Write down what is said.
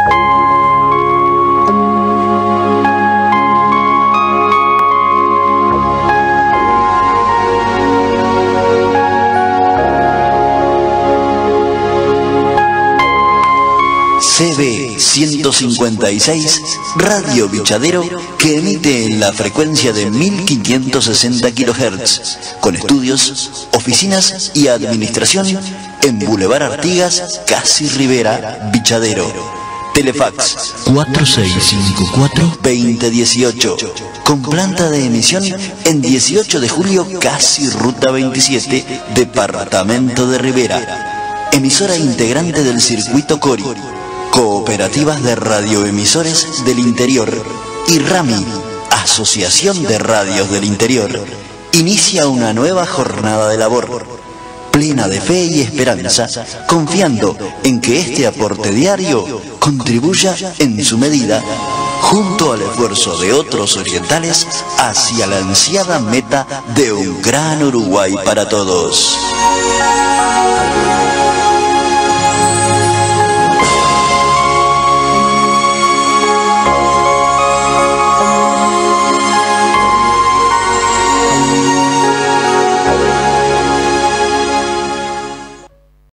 CB 156, Radio Bichadero, que emite en la frecuencia de 1560 kHz, con estudios, oficinas y administración en Boulevard Artigas, Casi Rivera, Bichadero. Telefax 4654-2018, con planta de emisión en 18 de julio, Casi Ruta 27, Departamento de Rivera. Emisora integrante del Circuito Cori, Cooperativas de Radioemisores del Interior, y RAMI, Asociación de Radios del Interior, inicia una nueva jornada de labor, plena de fe y esperanza, confiando en que este aporte diario contribuya en su medida, junto al esfuerzo de otros orientales, hacia la ansiada meta de un gran Uruguay para todos.